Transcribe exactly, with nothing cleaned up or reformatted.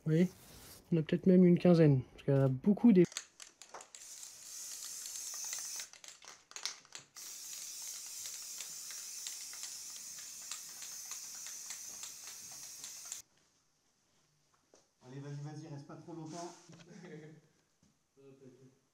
Vous voyez, on a peut-être même une quinzaine, parce qu'il y en a beaucoup des... Allez, vas-y, vas-y, reste pas trop longtemps.